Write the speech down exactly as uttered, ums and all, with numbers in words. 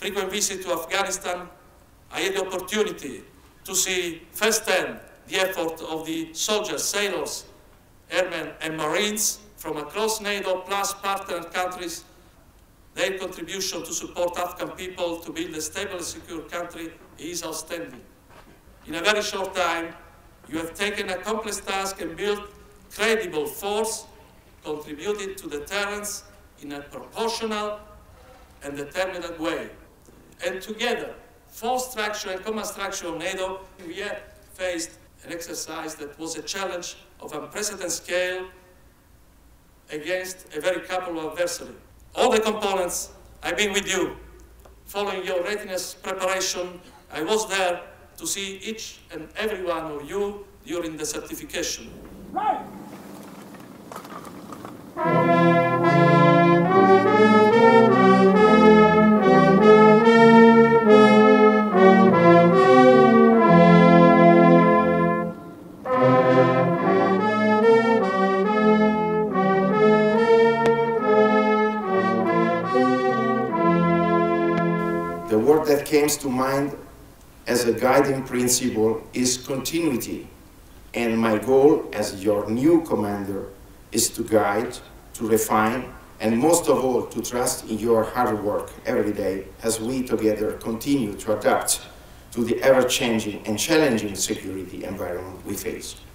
frequent visit to Afghanistan, I had the opportunity to see firsthand the effort of the soldiers, sailors, airmen and Marines from across NATO plus partner countries. Their contribution to support Afghan people to build a stable and secure country is outstanding. In a very short time, you have taken a complex task and built credible force, contributed to deterrence in a proportional and determined way. And together, force structure and command structure of NATO, we have faced an exercise that was a challenge of unprecedented scale against a very capable adversary. All the components, I've been with you, following your readiness preparation. I was there to see each and every one of you during the certification. Right. The word that comes to mind as a guiding principle is continuity, and my goal as your new commander is to guide, to refine, and most of all to trust in your hard work every day as we together continue to adapt to the ever-changing and challenging security environment we face.